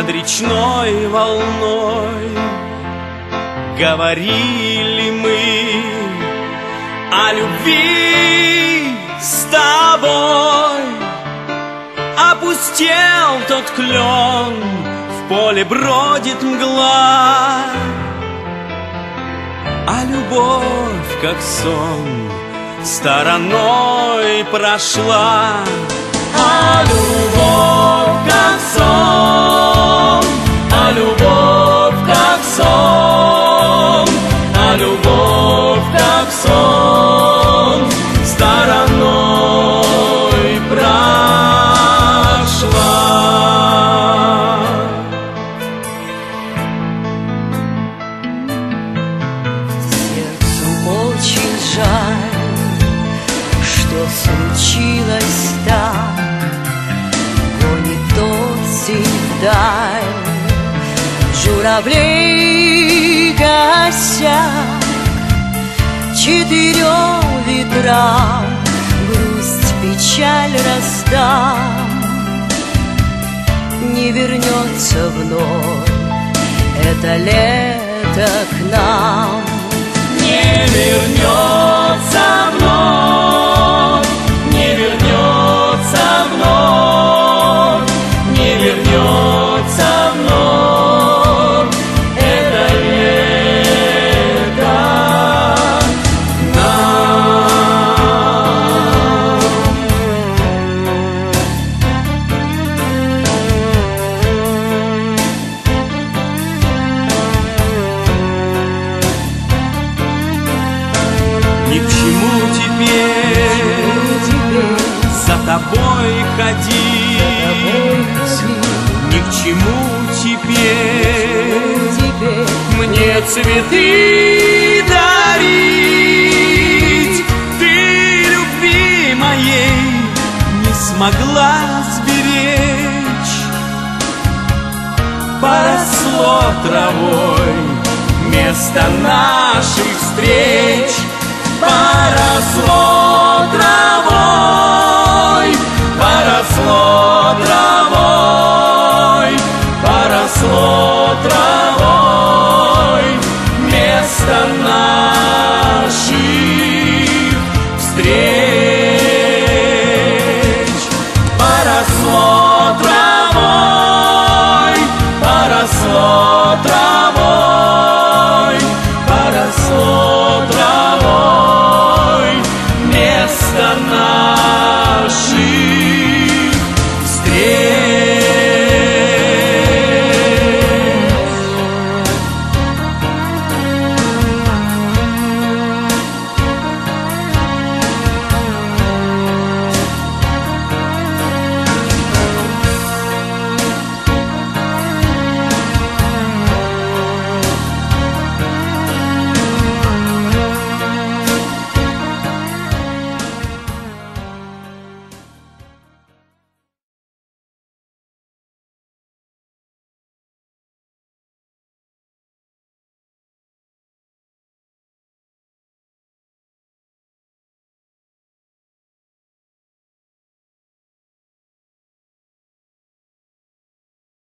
над речной волной. Говорили мы о любви с тобой. Опустел тот клен, в поле бродит мгла, а любовь, как сон, стороной прошла. А любовь, как сон, а любовь, как сон, а любовь, как сон, стороной прошла. Сердцу очень жаль, что случилось так. Гонит осень вдаль журавлей косяк. Четырем ветрам грусть, печаль раздам. Не вернется вновь это лето к нам. Не вернется вновь, не вернется вновь, не вернется вновь это лето нам. Ни к чему теперь за тобой ходить, ни к чему теперь мне цветы дарить. Ты любви моей не смогла сберечь, поросло травой место наших встреч. Поросло